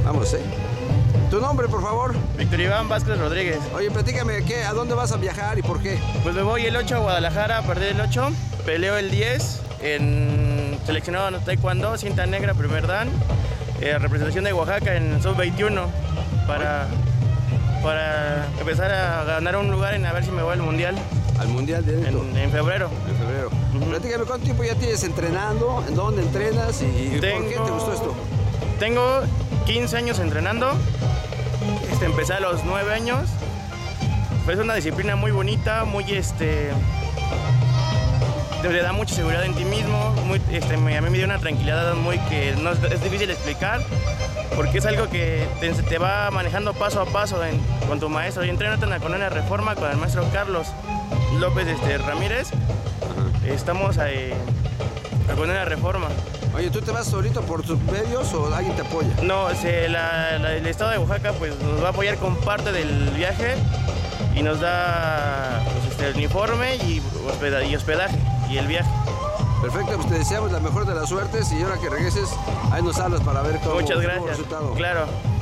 Vamos, ¿eh? ¿Tu nombre, por favor? Víctor Iván Vázquez Rodríguez. Oye, platícame, ¿a dónde vas a viajar y por qué? Pues me voy el 8 a Guadalajara a perder el 8. Peleo el 10 en seleccionado en taekwondo, cinta negra, primer dan. Representación de Oaxaca en sub-21 para empezar a ganar un lugar en a ver si me voy al mundial. Al mundial directo. En febrero. En febrero. Platícame, ¿cuánto tiempo ya tienes entrenando? ¿En dónde entrenas? ¿Y por qué te gustó esto? Tengo 15 años entrenando. Empecé a los 9 años. Pues es una disciplina muy bonita, muy te da mucha seguridad en ti mismo, muy, a mí me dio una tranquilidad muy que no es difícil explicar, porque es algo que te va manejando paso a paso con tu maestro. Yo entreno en la colonia Reforma con el maestro Carlos López Ramírez. Estamos en la colonia Reforma. Oye, ¿tú te vas solito por tus medios o alguien te apoya? No, el estado de Oaxaca pues nos va a apoyar con parte del viaje y nos da pues, el uniforme y hospedaje y el viaje. Perfecto, pues te deseamos la mejor de las suertes y ahora que regreses, ahí nos hablas para ver cómo Muchas gracias. el resultado. Claro.